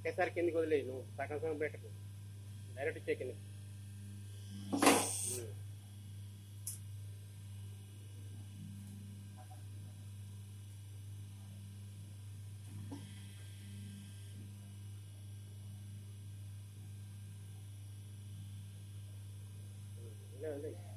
ఒకేసారి కిందికి వదిలేయి, నువ్వు సగం సగం పెట్టకు, డైరెక్ట్ ఇచ్చే కిందకి. ఇలా వదిలేయి.